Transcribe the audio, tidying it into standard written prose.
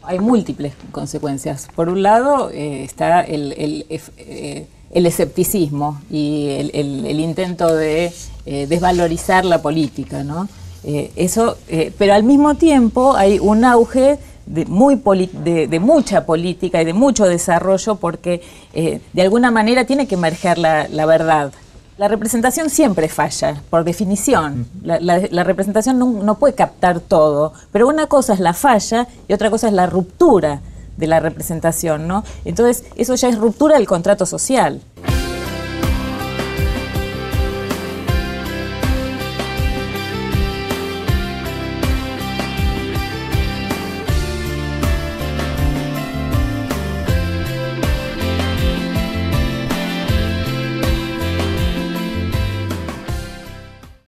Hay múltiples consecuencias. Por un lado está el escepticismo y el intento de desvalorizar la política, ¿no? Pero al mismo tiempo hay un auge de mucha política y de mucho desarrollo porque de alguna manera tiene que emerger la verdad. La representación siempre falla, por definición. La representación no puede captar todo, pero una cosa es la falla y otra cosa es la ruptura de la representación, ¿no? Entonces, eso ya es ruptura del contrato social.